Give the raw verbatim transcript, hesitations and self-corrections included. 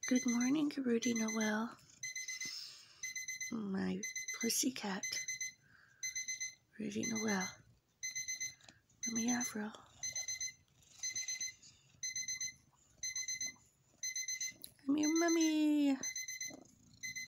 Good morning, Rudy Noel. My pussycat. Rudy Noel. Mommy Avril. Come here, Mommy.